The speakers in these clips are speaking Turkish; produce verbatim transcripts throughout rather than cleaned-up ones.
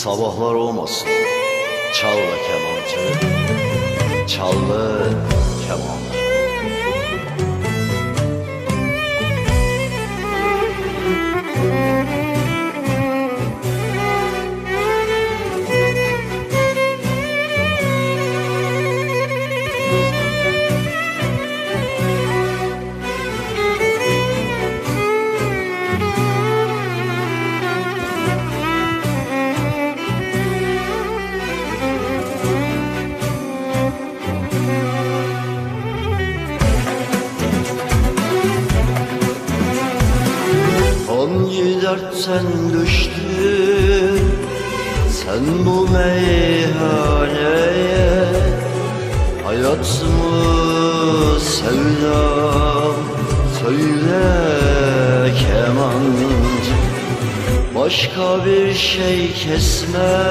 sabahlar olmasın. Çal da kemancı, çal da kemanı. Hangi dertten düştün sen bu meyhaneye? Hayat mı sevdam, söyle kemancı. Başka bir şey kesme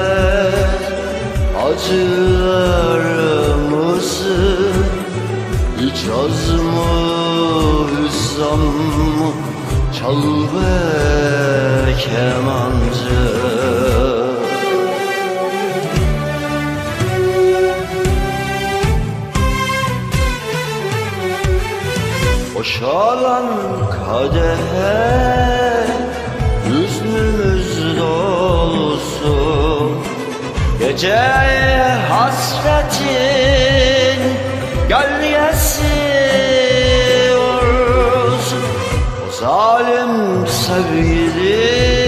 acılarımızı. İcaz mı, hüzzam mı, çal be kemancı. Boşalan kadehe hüznümüz dolusu. Geceye hasretin gölgesi olsun. O zalim sevgili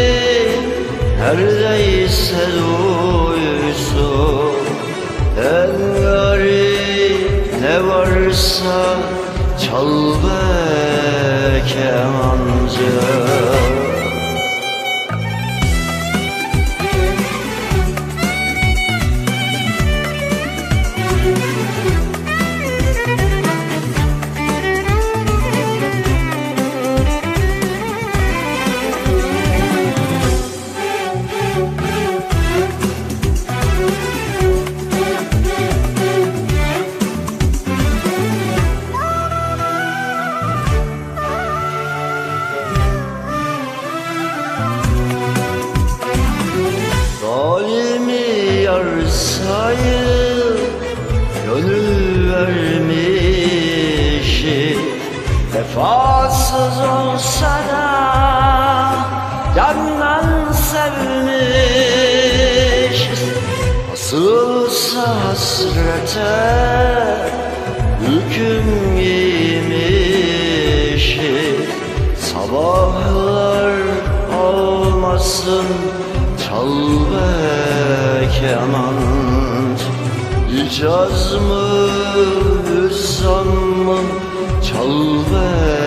neredeyse duysun. En garip ne varsa çal be kemancı. Zalimi yar sayıp gönül vermişim. Vefasız olsa da candan sevmişiz. Asılsa hasrete hüküm giymişiz. Sabahlar olmasın çal be kemancı. İcaz mı, hüzzam mı, çal be